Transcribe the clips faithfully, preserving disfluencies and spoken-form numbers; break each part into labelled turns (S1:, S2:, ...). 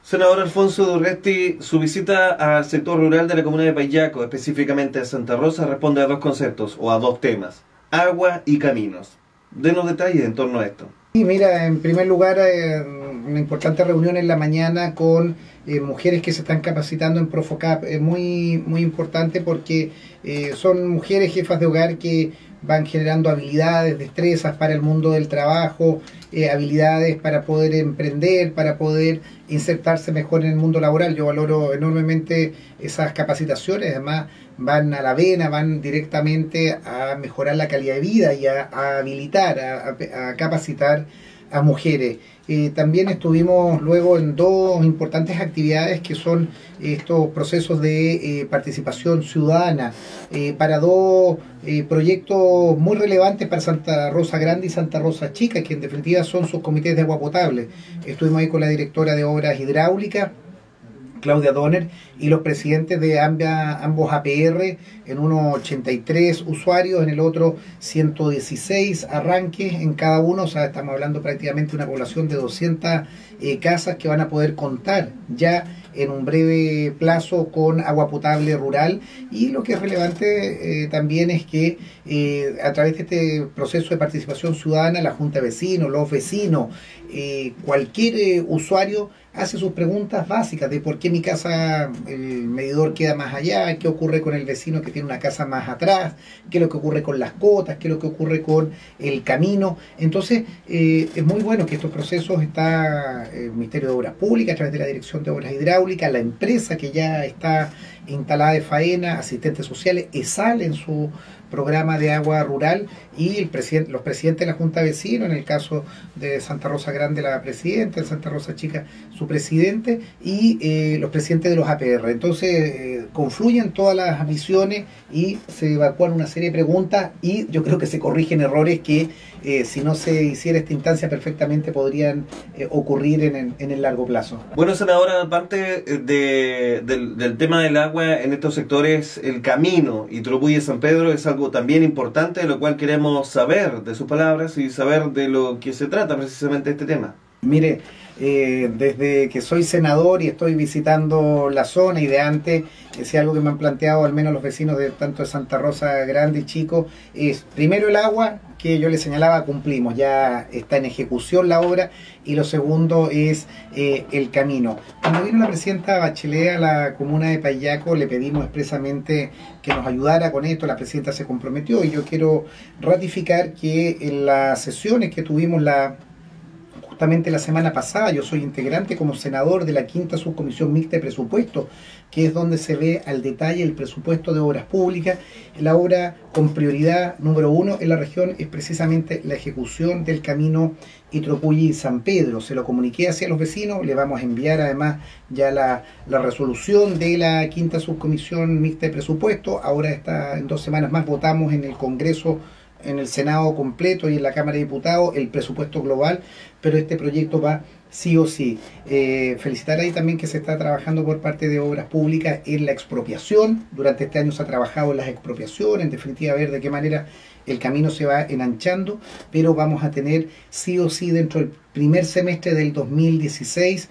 S1: Senador Alfonso de Urresti, su visita al sector rural de la comuna de Paillaco, específicamente de Santa Rosa, responde a dos conceptos o a dos temas: agua y caminos. Denos detalles en torno a esto.
S2: Sí, mira, en primer lugar, eh, una importante reunión en la mañana con eh, mujeres que se están capacitando en Profocap. Es muy, muy importante porque eh, son mujeres jefas de hogar que van generando habilidades, destrezas para el mundo del trabajo, eh, habilidades para poder emprender, para poder insertarse mejor en el mundo laboral. Yo valoro enormemente esas capacitaciones, además van a la vena, van directamente a mejorar la calidad de vida y a, a habilitar, a, a, a capacitar a mujeres. Eh, también estuvimos luego en dos importantes actividades que son estos procesos de eh, participación ciudadana eh, para dos eh, proyectos muy relevantes para Santa Rosa Grande y Santa Rosa Chica, que en definitiva son sus comités de agua potable. Estuvimos ahí con la directora de Obras Hidráulicas, Claudia Donner, y los presidentes de ambos A P R, en uno ochenta y tres usuarios, en el otro ciento dieciséis arranques en cada uno. O sea, estamos hablando prácticamente de una población de doscientas eh, casas que van a poder contar ya en un breve plazo con agua potable rural. Y lo que es relevante eh, también es que eh, a través de este proceso de participación ciudadana, la Junta de Vecinos, los vecinos, eh, cualquier eh, usuario hace sus preguntas básicas de por qué mi casa, el medidor queda más allá, qué ocurre con el vecino que tiene una casa más atrás, qué es lo que ocurre con las cotas, qué es lo que ocurre con el camino. Entonces, eh, es muy bueno que estos procesos está el Ministerio de Obras Públicas a través de la Dirección de Obras Hidráulicas, la empresa que ya está instalada de faena, asistentes sociales, ESAL en su programa de agua rural, y el presidente, los presidentes de la Junta de Vecinos, en el caso de Santa Rosa Grande la presidenta, en Santa Rosa Chica su presidente, y eh, los presidentes de los A P R. Entonces eh, confluyen todas las visiones y se evacúan una serie de preguntas, y yo creo que se corrigen errores que eh, si no se hiciera esta instancia perfectamente podrían eh, ocurrir en, en, en el largo plazo.
S1: Bueno, senadora, aparte de, del, del tema del agua en estos sectores, el camino Itropulli-San Pedro es algo también importante, de lo cual queremos saber de sus palabras y saber de lo que se trata precisamente este tema.
S2: Mire, eh, desde que soy senador y estoy visitando la zona, y de antes, es algo que me han planteado al menos los vecinos de tanto de Santa Rosa Grande y Chico, es primero el agua, que yo les señalaba, cumplimos, ya está en ejecución la obra, y lo segundo es eh, el camino. Cuando vino la presidenta Bachelet a la comuna de Paillaco, le pedimos expresamente que nos ayudara con esto. La presidenta se comprometió, y yo quiero ratificar que en las sesiones que tuvimos la justamente la semana pasada, yo soy integrante como senador de la quinta subcomisión mixta de presupuesto, que es donde se ve al detalle el presupuesto de obras públicas. La obra con prioridad número uno en la región es precisamente la ejecución del camino Itropulli-San Pedro. Se lo comuniqué hacia los vecinos, le vamos a enviar además ya la, la resolución de la quinta subcomisión mixta de presupuesto. Ahora está, en dos semanas más votamos en el Congreso, en el Senado completo y en la Cámara de Diputados el presupuesto global, pero este proyecto va sí o sí. Eh, felicitar ahí también que se está trabajando por parte de Obras Públicas en la expropiación. Durante este año se ha trabajado en las expropiaciones, en definitiva ver de qué manera el camino se va enanchando, pero vamos a tener sí o sí dentro del primer semestre del dos mil dieciséis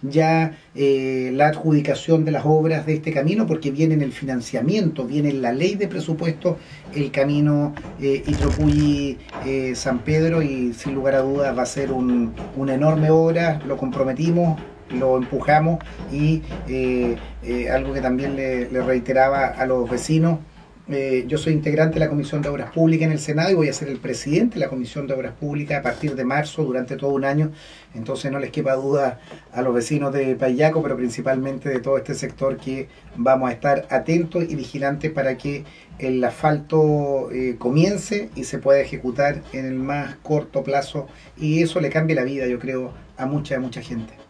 S2: ya eh, la adjudicación de las obras de este camino, porque viene en el financiamiento, viene en la ley de presupuesto el camino eh, Itropulli-San eh, Pedro, y sin lugar a dudas va a ser un, una enorme obra. Lo comprometimos, lo empujamos, y eh, eh, algo que también le, le reiteraba a los vecinos. Eh, yo soy integrante de la Comisión de Obras Públicas en el Senado y voy a ser el presidente de la Comisión de Obras Públicas a partir de marzo durante todo un año. Entonces no les quepa duda a los vecinos de Paillaco, pero principalmente de todo este sector, que vamos a estar atentos y vigilantes para que el asfalto eh, comience y se pueda ejecutar en el más corto plazo, y eso le cambie la vida, yo creo, a mucha, mucha gente.